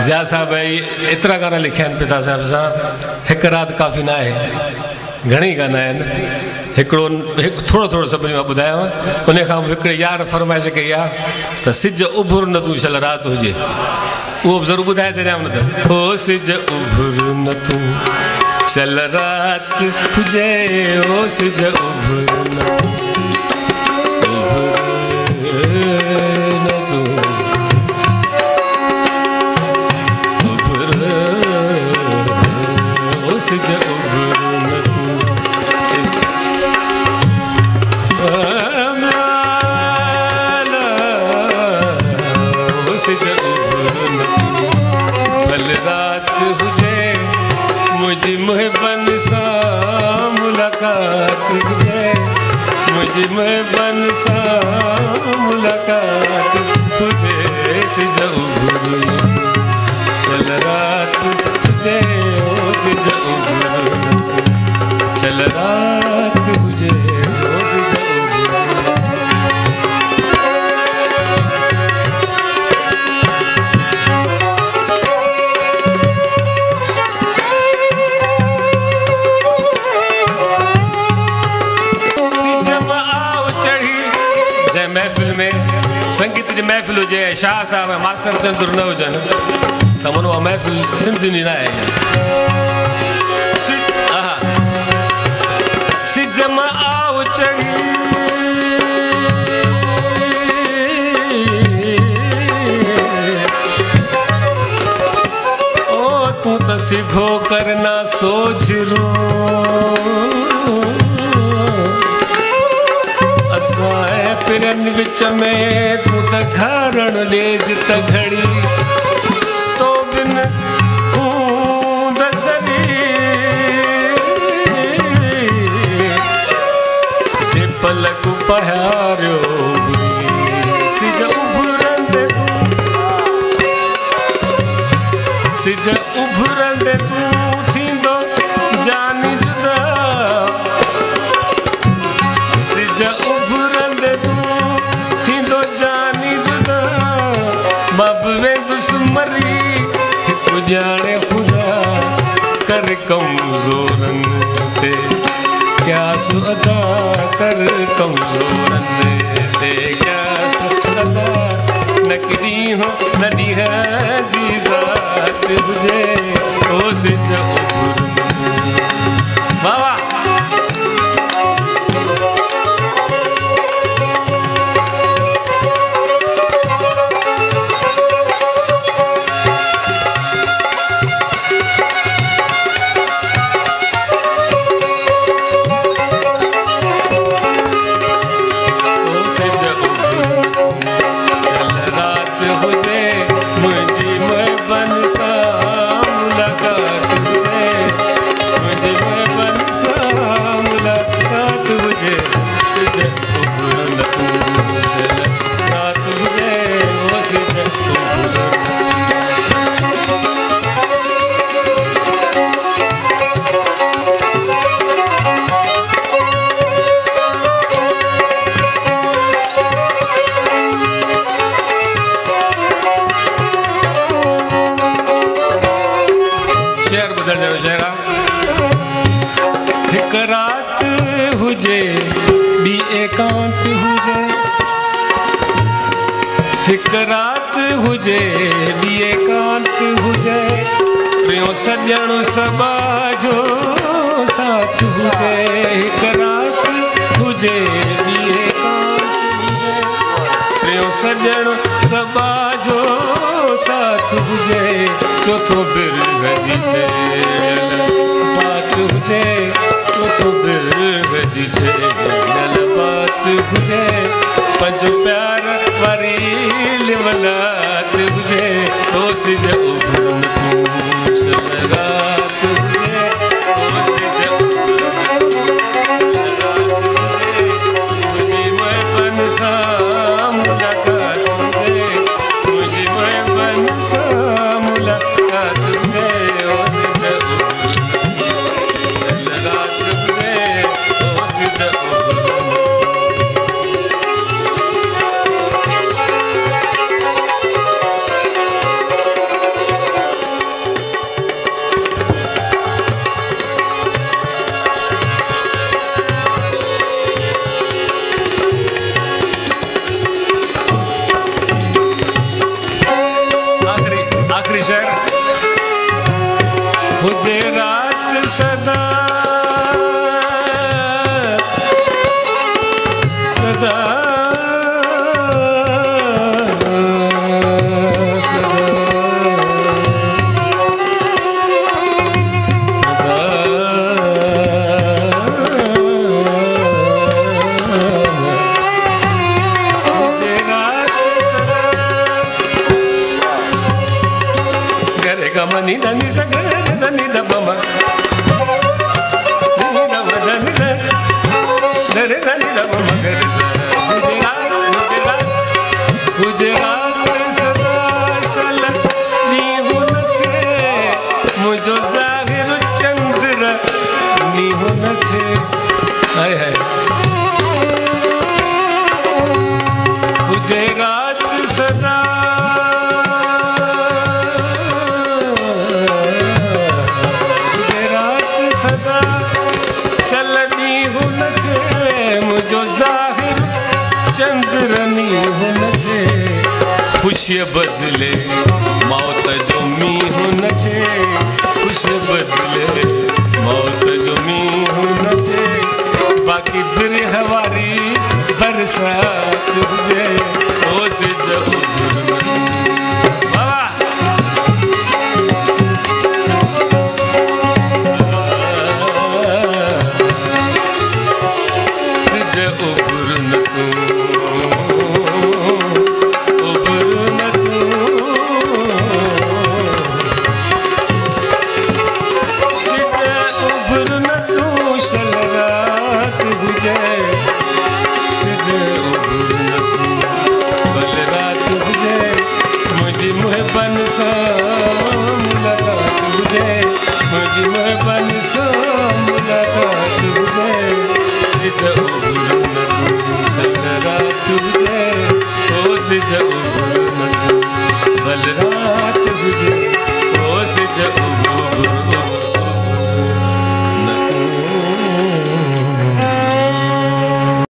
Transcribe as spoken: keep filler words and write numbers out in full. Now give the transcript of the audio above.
ज़िया साहब एतिरा गाना लिखिया आहिनि पिता साहिब सां, हिकु राति काफ़ी न आहे, घणेई गाना आहिनि। हिकिड़ो हिकु थोरो थोरो सभिनी मां ॿुधायांव, उन खां हिकिड़े यार फरमाइश कई आहे त सिज उभुर न तूं शल राति हुजे, उहो बि ज़रूरु ॿुधाए छॾियांव न त। ओ सिज उभुर न तूं शल राति हुजे, ओ सिज उभुर न मुहिबन सां मुलाकात हुजे, मुझे मुहिबन सां मुलाकात हुजे, सिज उभुर चल रात हुजे, ओ सिज उभुर चल रात हुजे, ओ सिज महफ़िल में संगीत जी महफ़िल हुजे, शाह साहब मास्टर चंदुर न हुजनि त मानो उहा महफ़िल सिंधियुनि जी न आहे। सिज मां आव चढ़ी ओ तूं त सिघो करना सोझरो, असां पिरनि विच में तूं त घारण ॾेज त घड़ी, तो बिन हूंद सॼी जे पलक पहारियो सिज उभरंदे तूं, सिज उभरंदे तूं थींदो जानी जुदा, सिज उभरंदे तूं थींदो जानी जुदा, मां बि वेंदुसि मरी हिकु ॼाणे ख़ुदा, कर कमज़ोरनि ते क्यास अदा, कर कमज़ोरनि ते क्यास अदा, न ॾींहुं न ॾींहं जी ज़ात हुजे, ओ सिज उभर वाह वाह। हिक रात हुजे ॿी एकांत हुजे, हिक रात हुजे ॿी एकांत हुजे, टियों सॼण सबा जो साथ हुजे, हिक रात हुजे ॿी एकांत हुजे, टियों सॼण सबा जो साथ हुजे, चौथो बिरह जी बात हुजे, चौथो बिरह जी बात हुजे, पंज प्यार वारी लिवलात हुजे, ओ सिज उभर रात हुजे, ओ सिज मुझी मोहबन सां मुलाकात हुजे, मुझी मोहबन सां मुलाकात हुजे, ओ सिज रात हुजे, ओ सिज उभर हुजे रात सदा सदा Ni da ni sa ga sa ni da ba ma ni da ba da ni sa da re sa ni da ba ma ga re sa Gujarat Gujarat Gujarat sada salat ni hunate mujo zahir chandra ni hunate hay hay Gujarat sada चंद्रनी हुन जे खुशी बदले मौत जो मी हुन जे खुशी बदले मौत जो मी हुन जे बाकी फिर हवारी बरसात हुजे ओस जब तुझे ओ से